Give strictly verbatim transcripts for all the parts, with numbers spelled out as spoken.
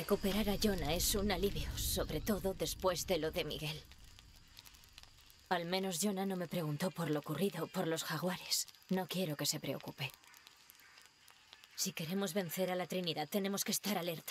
Recuperar a Jonah es un alivio, sobre todo después de lo de Miguel. Al menos Jonah no me preguntó por lo ocurrido, por los jaguares. No quiero que se preocupe. Si queremos vencer a la Trinidad, tenemos que estar alerta.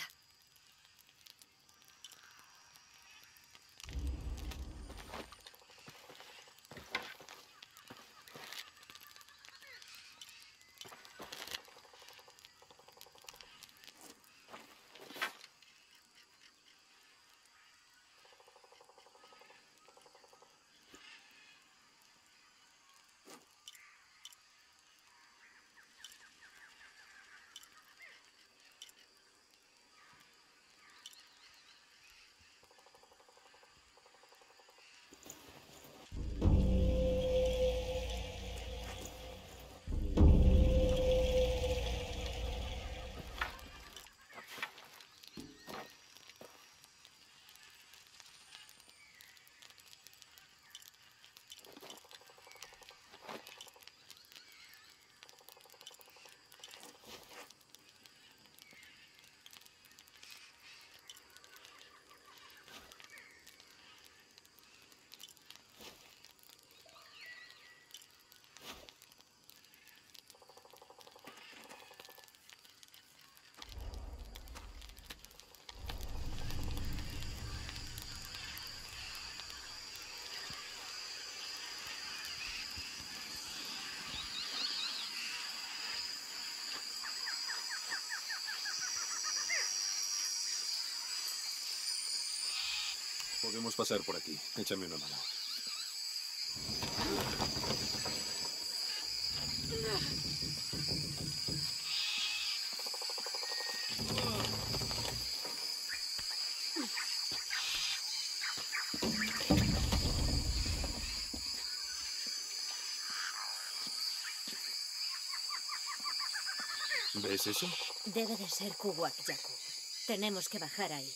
Podemos pasar por aquí. Échame una mano. ¿Ves eso? Debe de ser Kuwak Yaku. Tenemos que bajar ahí.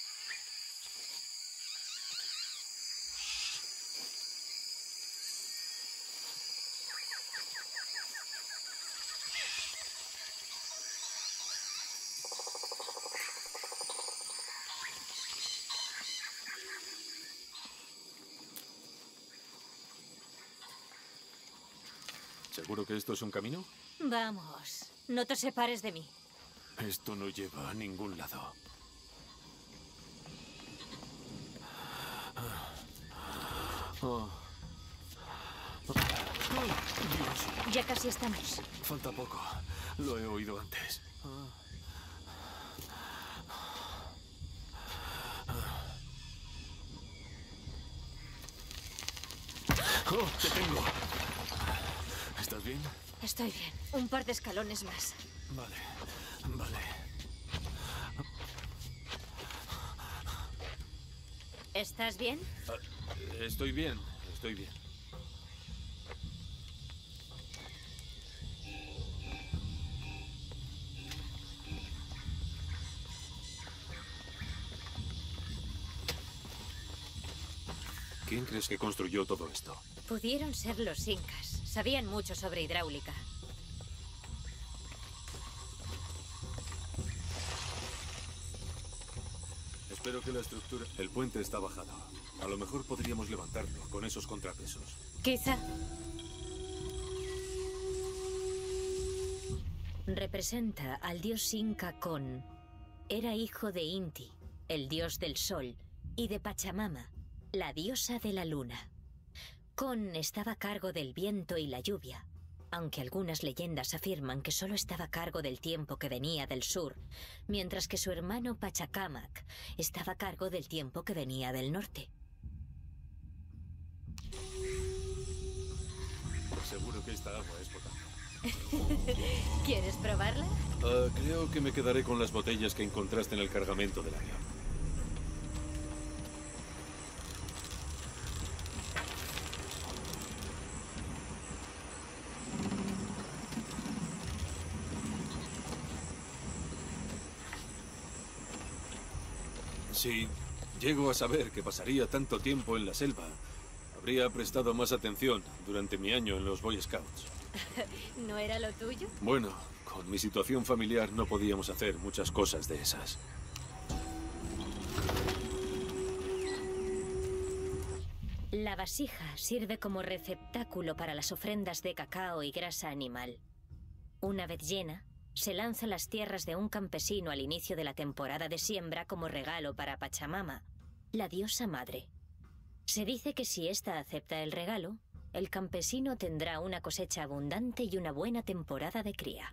¿Seguro que esto es un camino? Vamos, no te separes de mí. Esto no lleva a ningún lado. Oh. Dios. Ya casi estamos. Falta poco. Lo he oído antes. ¡Oh, te tengo! ¿Estás bien? Estoy bien. Un par de escalones más. Vale, vale. ¿Estás bien? Uh, estoy bien, estoy bien. ¿Quién crees que construyó todo esto? Pudieron ser los incas. Sabían mucho sobre hidráulica. Espero que la estructura... El puente está bajado. A lo mejor podríamos levantarlo con esos contrapesos. Quizá. Representa al dios inca Con. Era hijo de Inti, el dios del sol, y de Pachamama, la diosa de la luna. Con estaba a cargo del viento y la lluvia, aunque algunas leyendas afirman que solo estaba a cargo del tiempo que venía del sur, mientras que su hermano Pachacamac estaba a cargo del tiempo que venía del norte. Seguro que esta agua es potable. ¿Quieres probarla? Uh, creo que me quedaré con las botellas que encontraste en el cargamento del avión. Si llego a saber que pasaría tanto tiempo en la selva, habría prestado más atención durante mi año en los Boy Scouts. ¿No era lo tuyo? Bueno, con mi situación familiar no podíamos hacer muchas cosas de esas. La vasija sirve como receptáculo para las ofrendas de cacao y grasa animal. Una vez llena, se lanza a las tierras de un campesino al inicio de la temporada de siembra como regalo para Pachamama, la diosa madre. Se dice que si ésta acepta el regalo, el campesino tendrá una cosecha abundante y una buena temporada de cría.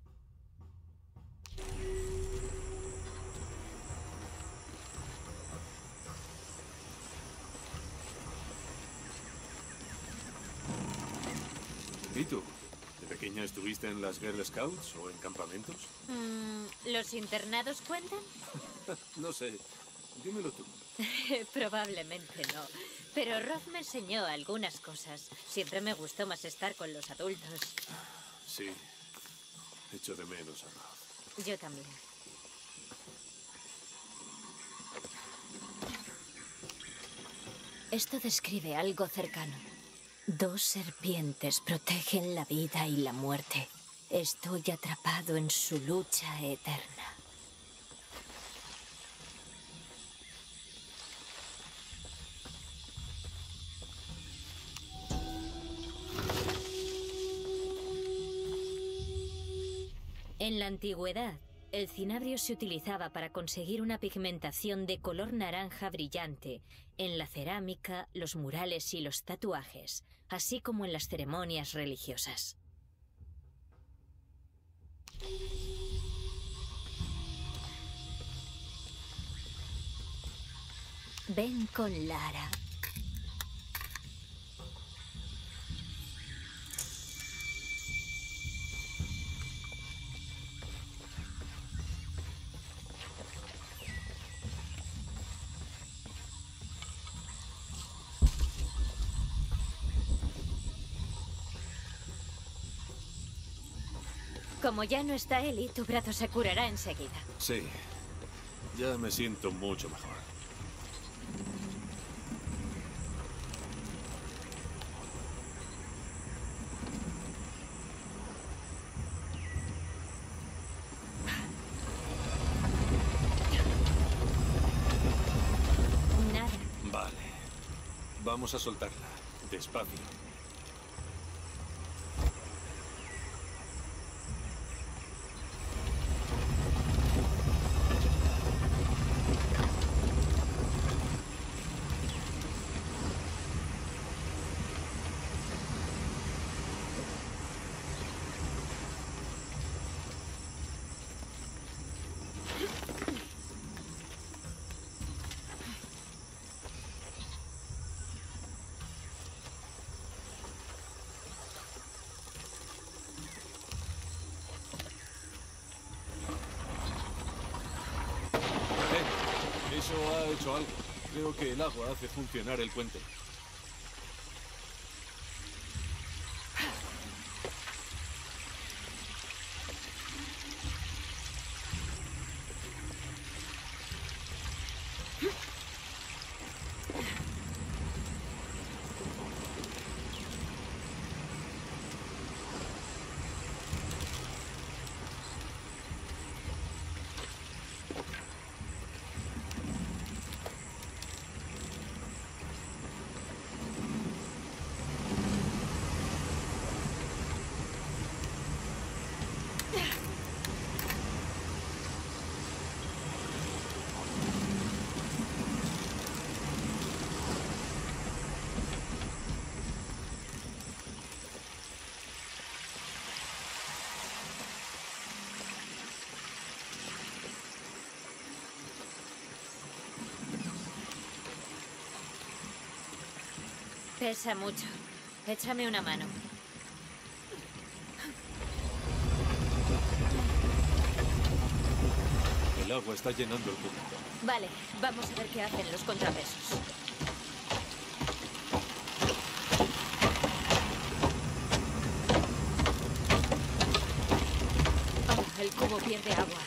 ¿Y tú? ¿De pequeña estuviste en las Girl Scouts o en campamentos? Mm, ¿Los internados cuentan? No sé. Dímelo tú. Probablemente no. Pero Roth me enseñó algunas cosas. Siempre me gustó más estar con los adultos. Sí. Echo de menos a Roth. Yo también. Esto describe algo cercano. Dos serpientes protegen la vida y la muerte. Estoy atrapado en su lucha eterna. En la antigüedad, el cinabrio se utilizaba para conseguir una pigmentación de color naranja brillante en la cerámica, los murales y los tatuajes, así como en las ceremonias religiosas. Ven con Lara. Como ya no está Eli, tu brazo se curará enseguida. Sí. Ya me siento mucho mejor. Nada. Vale. Vamos a soltarla. Despacio. Eso ha hecho algo. Creo que el agua hace funcionar el puente. Pesa mucho. Échame una mano. El agua está llenando el cubo. Vale, vamos a ver qué hacen los contrapesos. Oh, el cubo pierde agua.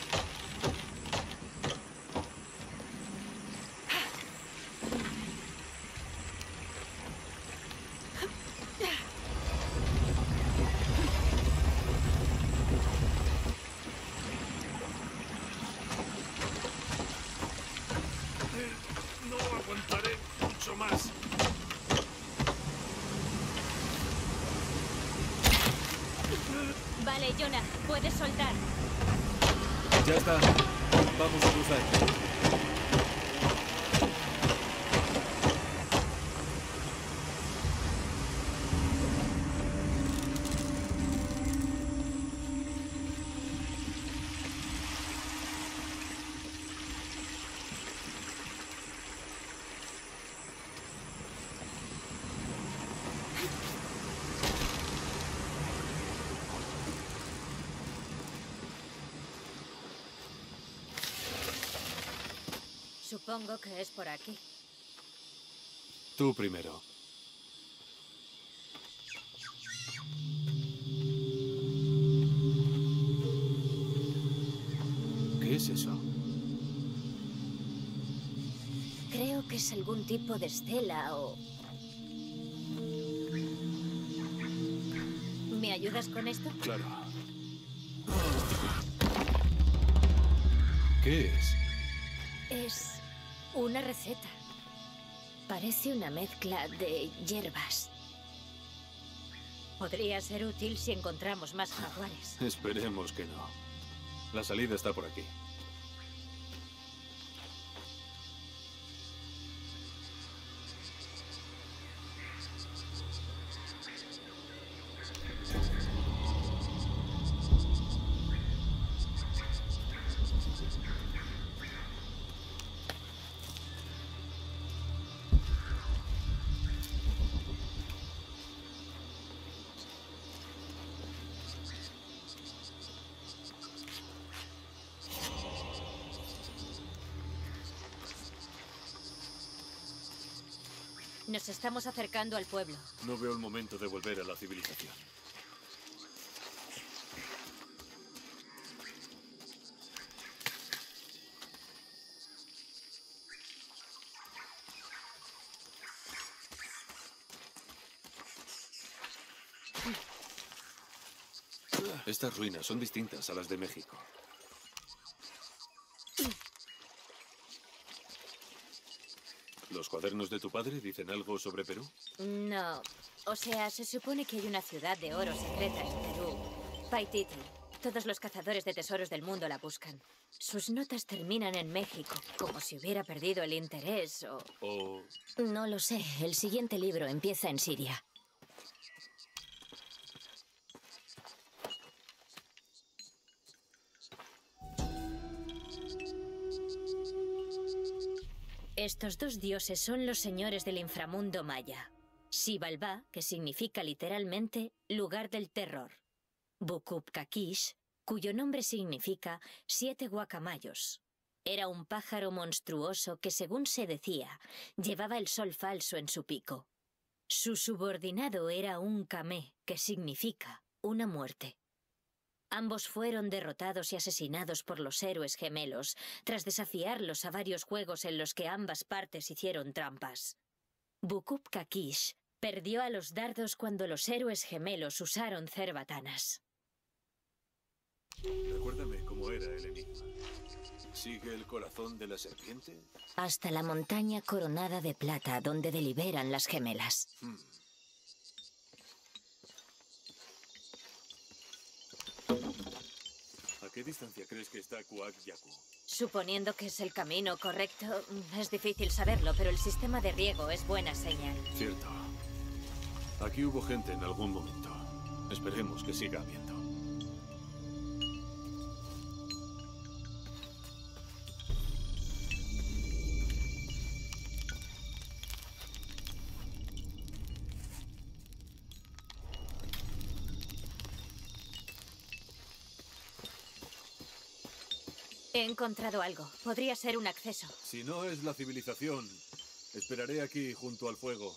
No aguantaré mucho más. Vale, Jonah, puedes soltar. Ya está. Vamos a cruzar. Supongo que es por aquí. Tú primero. ¿Qué es eso? Creo que es algún tipo de estela o... ¿Me ayudas con esto? Claro. ¿Qué es? Es una receta. Parece una mezcla de hierbas. Podría ser útil si encontramos más jaguares. Esperemos que no. La salida está por aquí. Nos estamos acercando al pueblo. No veo el momento de volver a la civilización. Estas ruinas son distintas a las de México. ¿Los cuadernos de tu padre dicen algo sobre Perú? No. O sea, se supone que hay una ciudad de oro secreta en Perú. Paititi. Todos los cazadores de tesoros del mundo la buscan. Sus notas terminan en México, como si hubiera perdido el interés o... O... No lo sé. El siguiente libro empieza en Siria. Estos dos dioses son los señores del inframundo maya. Xibalbá, que significa literalmente lugar del terror. Bukupkakish, cuyo nombre significa siete guacamayos. Era un pájaro monstruoso que, según se decía, llevaba el sol falso en su pico. Su subordinado era un camé, que significa una muerte. Ambos fueron derrotados y asesinados por los héroes gemelos, tras desafiarlos a varios juegos en los que ambas partes hicieron trampas. Bukupkakish perdió a los dardos cuando los héroes gemelos usaron cerbatanas. Recuérdame cómo era el enigma. ¿Sigue el corazón de la serpiente? Hasta la montaña coronada de plata, donde deliberan las gemelas. Hmm. ¿A qué distancia crees que está Kuak Yaku? Suponiendo que es el camino correcto, es difícil saberlo, pero el sistema de riego es buena señal. Cierto. Aquí hubo gente en algún momento. Esperemos que siga habiendo. He encontrado algo. Podría ser un acceso. Si no es la civilización, esperaré aquí junto al fuego.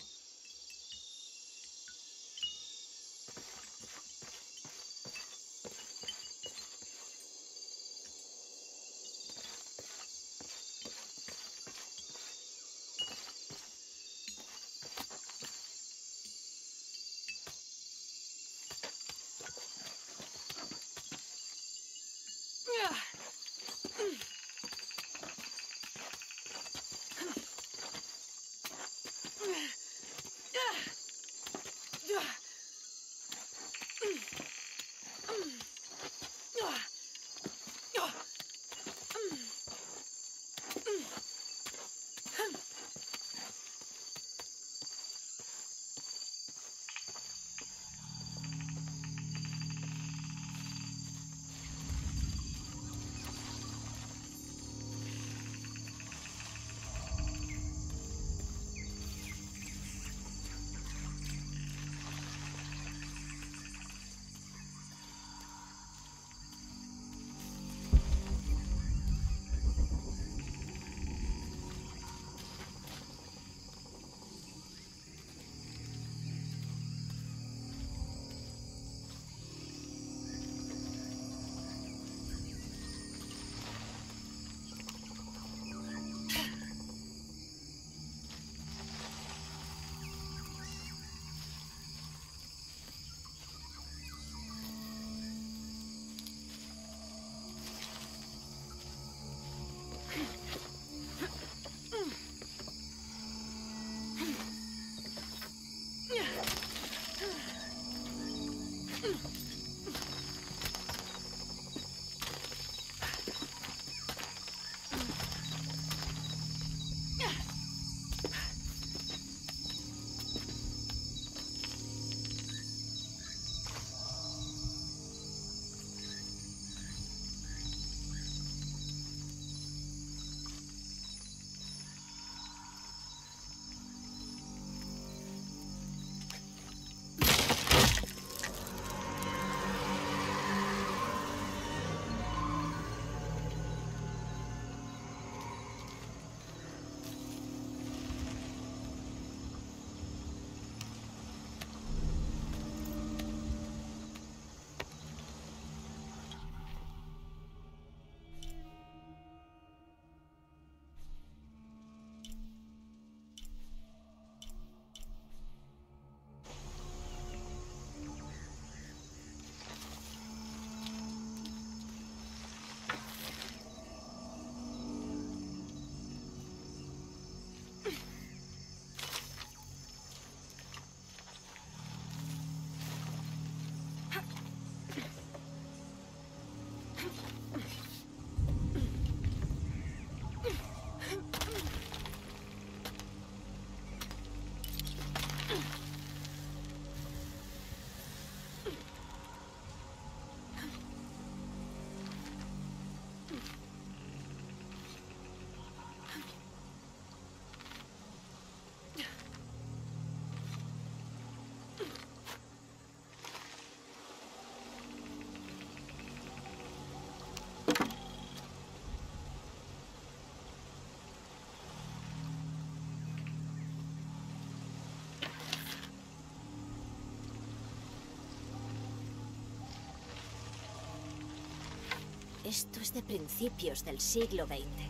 Esto es de principios del siglo veinte.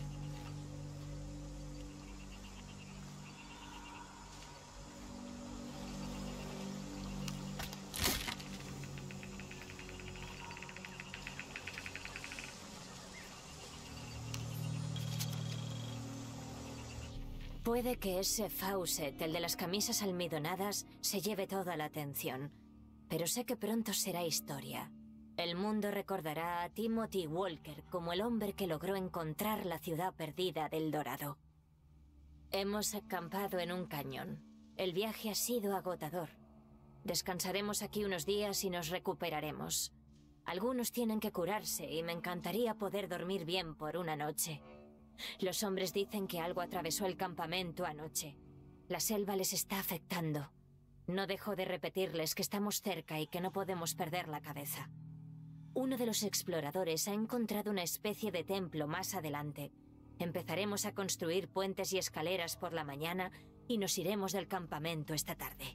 Puede que ese Fawcett, el de las camisas almidonadas, se lleve toda la atención. Pero sé que pronto será historia. El mundo recordará a Timothy Walker como el hombre que logró encontrar la ciudad perdida del Dorado. Hemos acampado en un cañón. El viaje ha sido agotador. Descansaremos aquí unos días y nos recuperaremos. Algunos tienen que curarse y me encantaría poder dormir bien por una noche. Los hombres dicen que algo atravesó el campamento anoche. La selva les está afectando. No dejo de repetirles que estamos cerca y que no podemos perder la cabeza. Uno de los exploradores ha encontrado una especie de templo más adelante. Empezaremos a construir puentes y escaleras por la mañana y nos iremos del campamento esta tarde.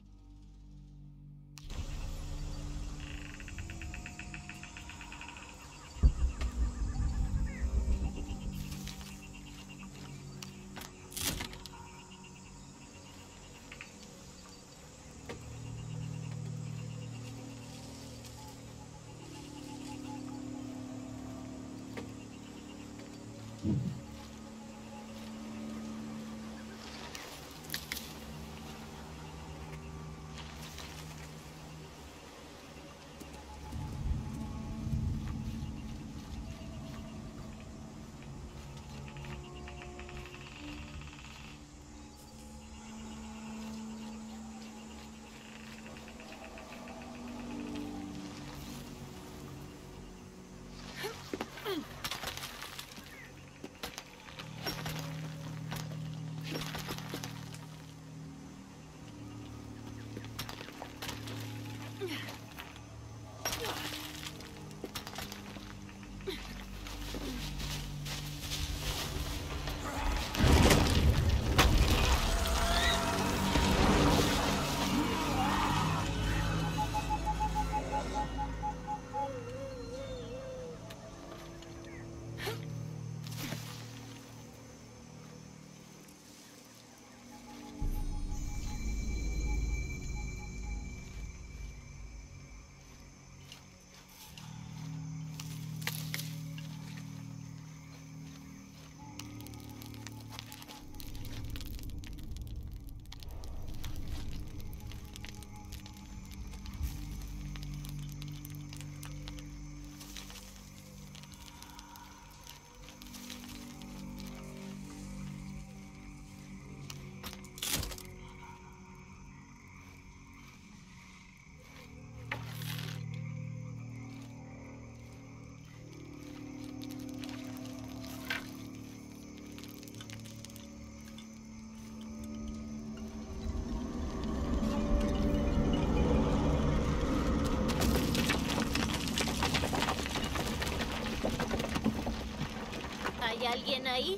alguien ahí?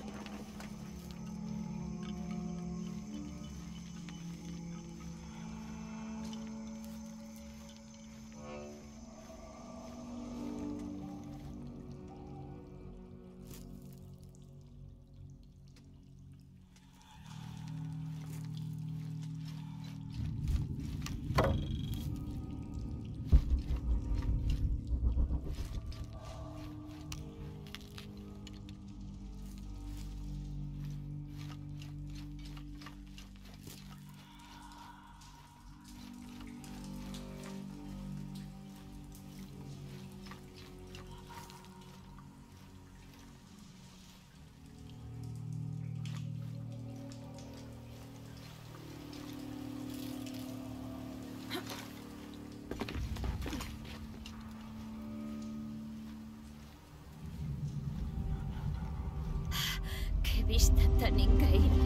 ¡Qué vista tan increíble!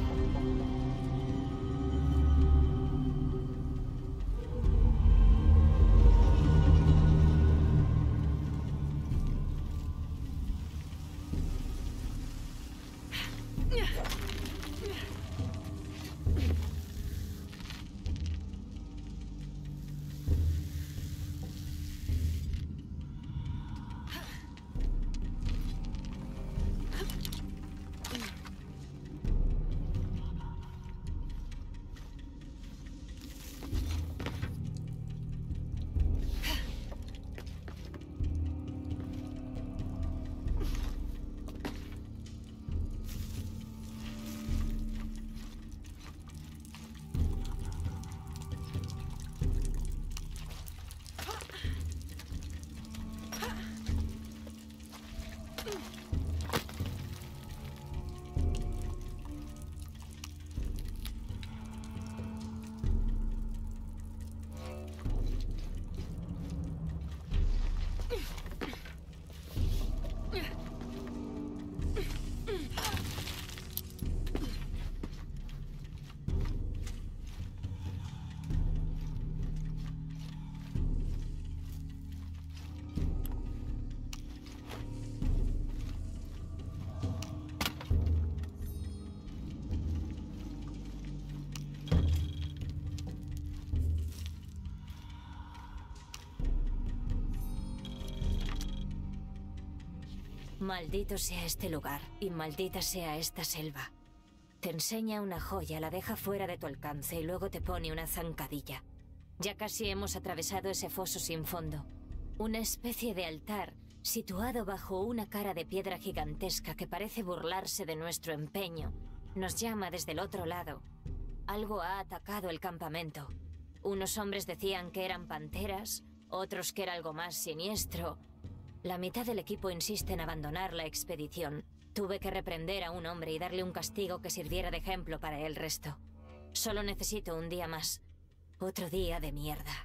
Maldito sea este lugar y maldita sea esta selva. Te enseña una joya, la deja fuera de tu alcance y luego te pone una zancadilla. Ya casi hemos atravesado ese foso sin fondo. Una especie de altar situado bajo una cara de piedra gigantesca que parece burlarse de nuestro empeño. Nos llama desde el otro lado. Algo ha atacado el campamento. Unos hombres decían que eran panteras, otros que era algo más siniestro. La mitad del equipo insiste en abandonar la expedición. Tuve que reprender a un hombre y darle un castigo que sirviera de ejemplo para el resto. Solo necesito un día más. Otro día de mierda.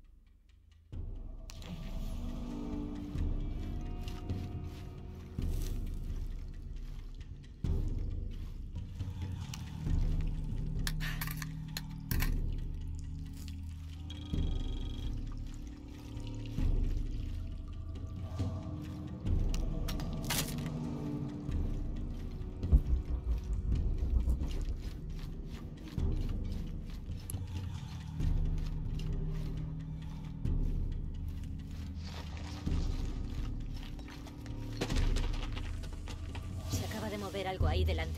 Ver algo ahí delante.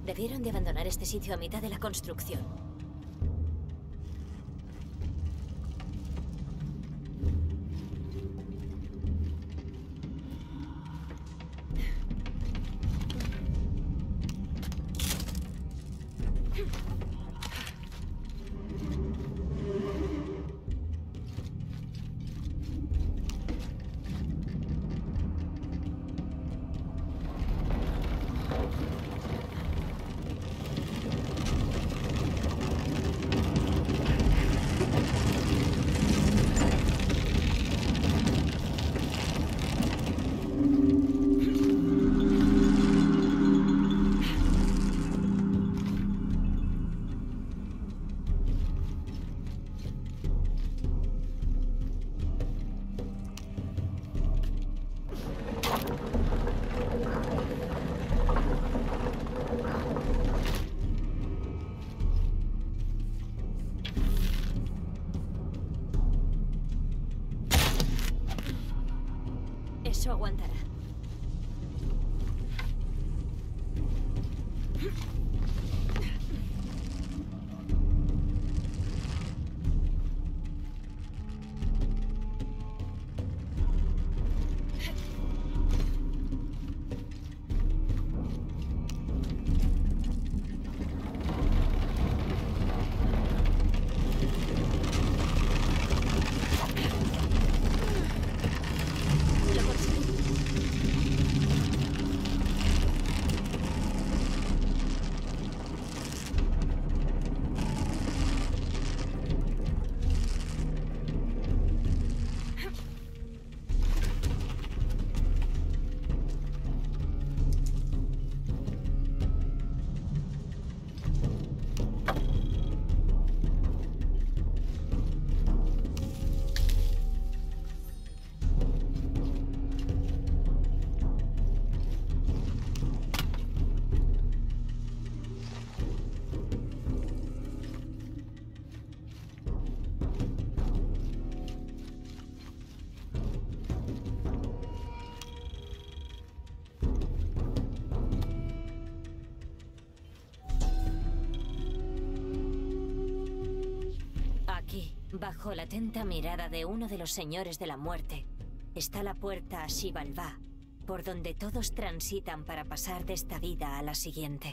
Debieron de abandonar este sitio a mitad de la construcción. Eso aguantará. Bajo la atenta mirada de uno de los señores de la muerte, está la puerta a Xibalbá, por donde todos transitan para pasar de esta vida a la siguiente.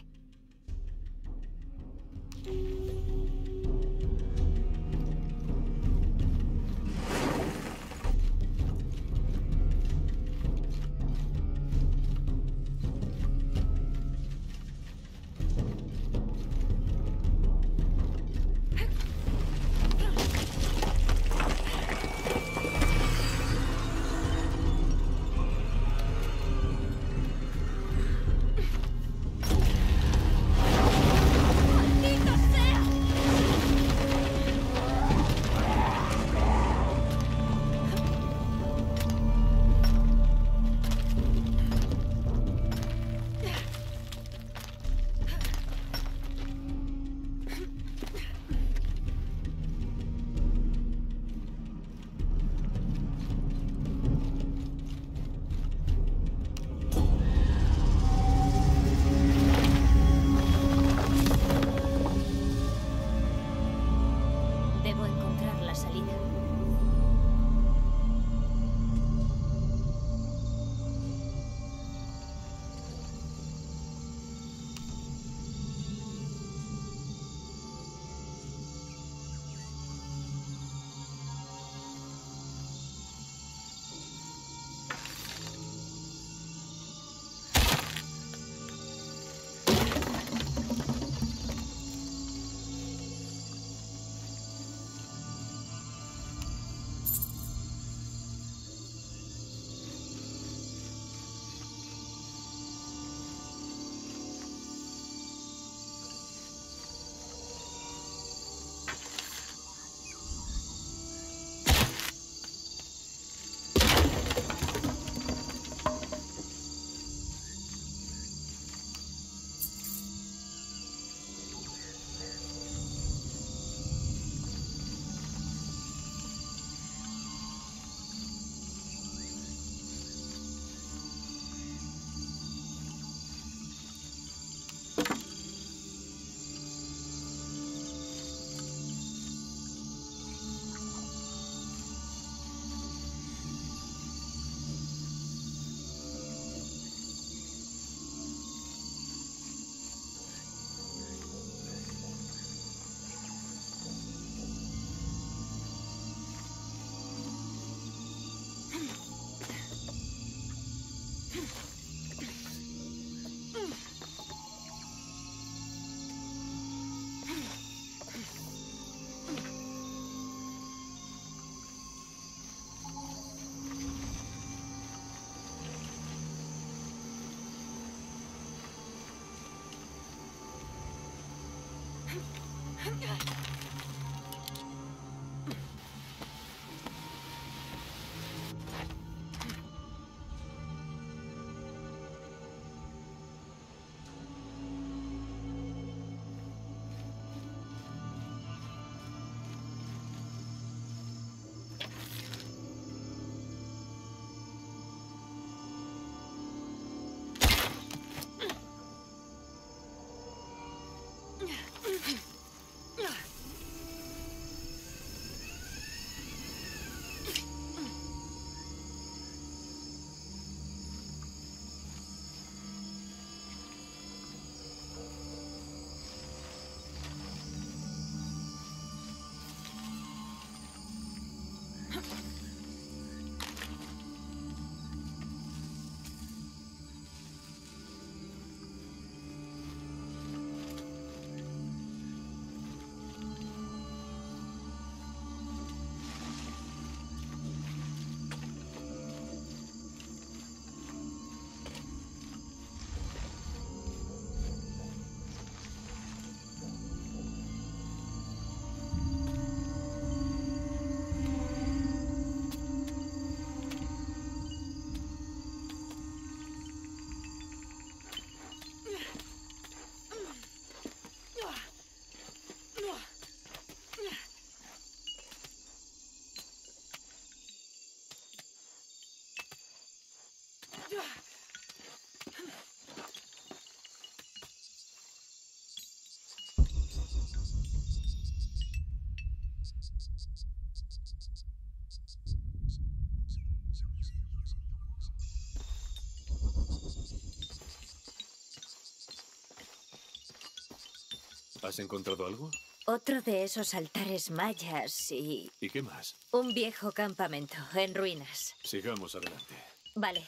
¿Has encontrado algo? Otro de esos altares mayas y... ¿Y qué más? un viejo campamento en ruinas. Sigamos adelante. Vale.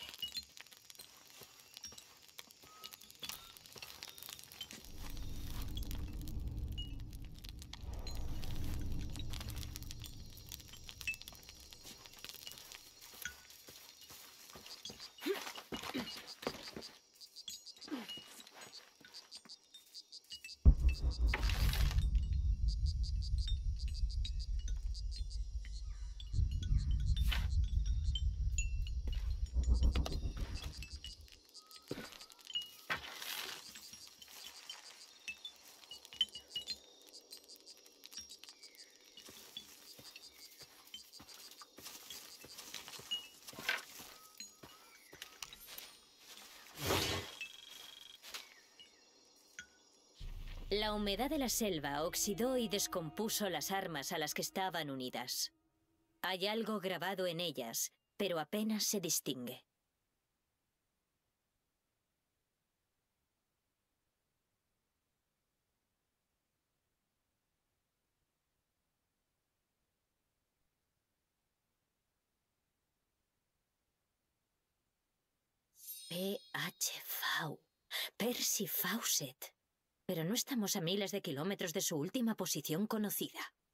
La humedad de la selva oxidó y descompuso las armas a las que estaban unidas. Hay algo grabado en ellas, pero apenas se distingue. P H V. Percy Fawcett. Pero no estamos a miles de kilómetros de su última posición conocida.